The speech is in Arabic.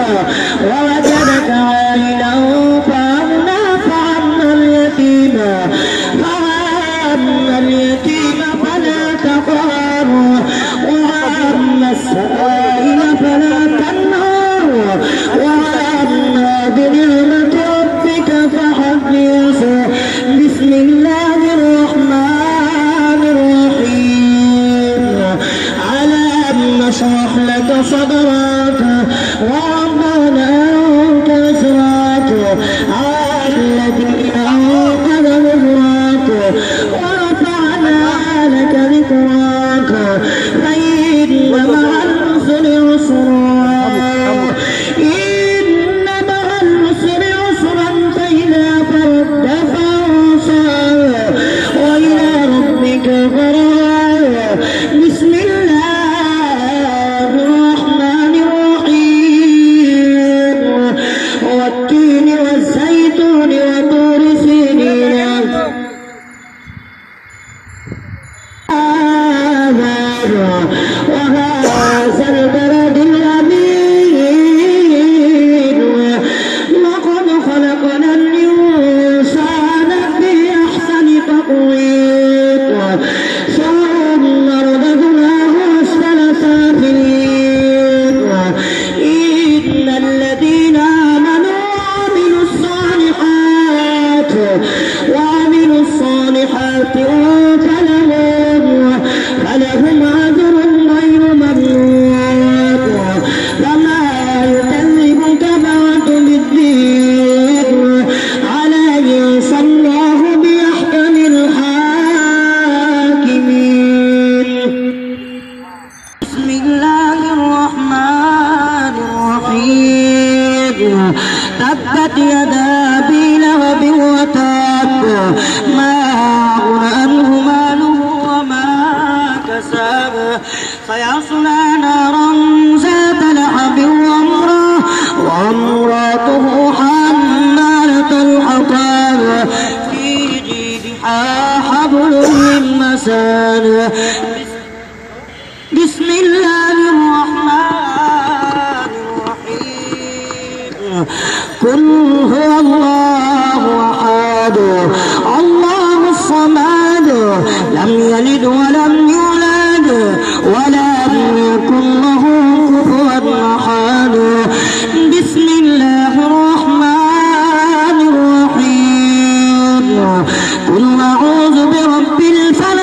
ووجدك عائلا فأغنى فأما اليتيم فلا تقهر وأما السائل فلا تنهر وأما بنعمة ربك فحدث. بسم الله الرحمن الرحيم. ألم نشرح لك صدرك ووضعنا عنك وزرك الذي أنقض ظهرك ورفعنا لك ذكرك فإن مع العسر يسرا إن مع العسر يسرا فإذا فرغت فانصب وإلى ربك فارغب. بسم الله الرحمن الرحيم. والتين والزيتون وطور سينين وهذا البلد الأمين. لقد خلقنا الإنسان في أحسن تقويم ثم رددناه أسفل سافلين. إن الذين آمنوا وعملوا الصالحات فلهم أجر غير ممنون. فما يكذبك بعد بالدين أليس الله بأحكم الحاكمين. بسم الله الرحمن الرحيم. تبت يدا أبي لهب وتب ما أغنى عنه ماله وما كسب سيصلى نارا ذات لهب وامرأته حمالة الحطب في جيدها حبل من مسد. بسم الله الرحمن الرحيم. قل هو الله أحد الله الصمد لم يلد ولم يولد ولم يكن له كفوا أحد. بسم الله الرحمن الرحيم. قل أعوذ برب الفلق